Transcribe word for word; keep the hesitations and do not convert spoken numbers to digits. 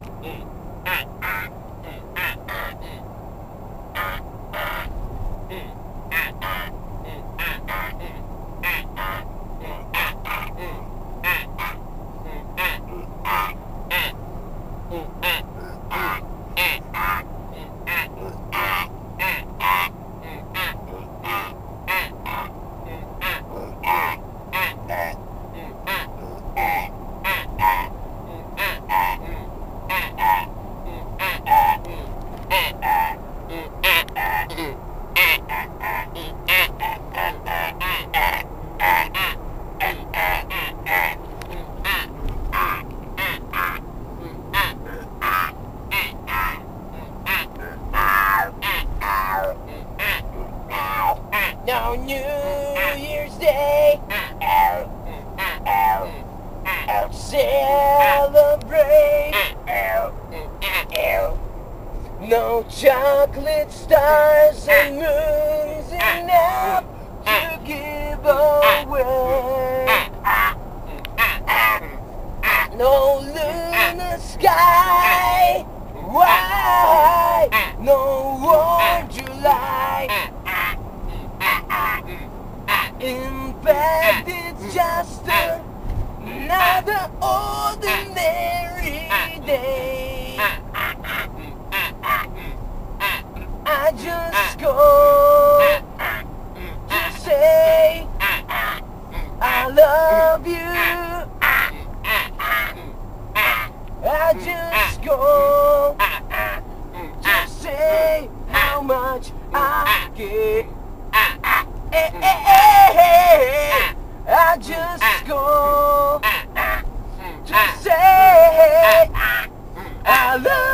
Now New Year's Day, celebrate. No chocolate stars and moons enough to give away. No lunar sky, why? No warm July. In fact, it's just another ordinary day. I just go to say I love you. I just go to say how much I care. Hey, hey, hey, hey. I just go to say I love you.